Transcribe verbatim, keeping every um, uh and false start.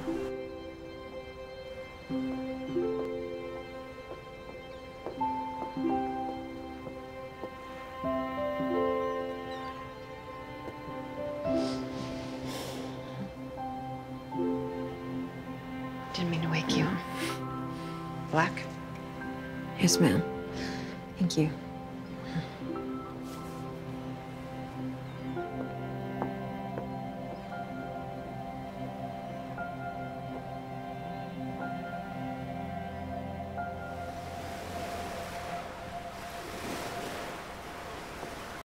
Didn't mean to wake you. Black? Yes, ma'am. Thank you.